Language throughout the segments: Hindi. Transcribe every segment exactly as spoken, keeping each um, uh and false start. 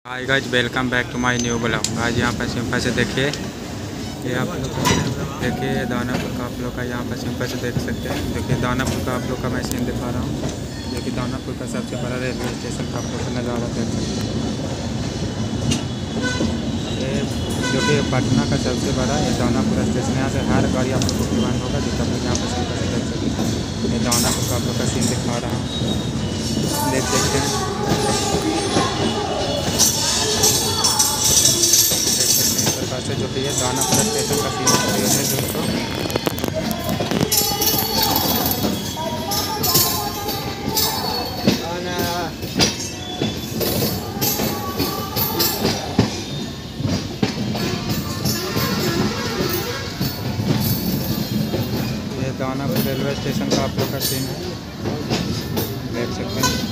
Hi guys, welcome back to my new blog. आज यहाँ पर सिंपल से देखिए, ये आप लोग देखिए दानापुर का आप लोग का यहाँ पर सिंपल से देख सकते हैं। देखिए दानापुर का आप लोग का मैं सीन दिखा रहा हूँ। देखिए दानापुर का सबसे बड़ा रेलवे स्टेशन का आप लोग का नज़ारा देख सकते हैं। ये जो कि पटना का सबसे बड़ा ये दानापुर स्टेशन, यहाँ से हर गाड़ी आप लोग को परिवहन होगा, जो आप लोग यहाँ पर सिंपल से देख सकते हैं। ये दानापुर का आप लोग का सीन दिखा रहा हूँ, देख सकते हैं। से जो कि ये दानापुर स्टेशन का सीन है दोस्तों। ये दानापुर रेलवे स्टेशन का आप लोग का सीन है, देख सकते हैं।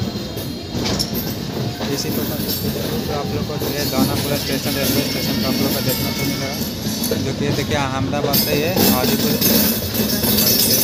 इसी प्रकार तो आप लोग को ये दानापुर स्टेशन रेलवे स्टेशन का आप लोग का देखने को मिलेगा, जो कि देखिए अहमदाबाद से ये हाजीपुर